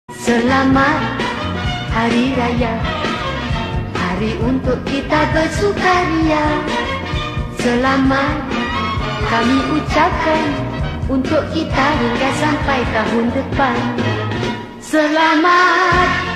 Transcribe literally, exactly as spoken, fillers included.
Selamat Hari Raya, hari untuk kita bersukaria. Selamat kami ucapkan untuk kita hingga sampai tahun depan. Selamat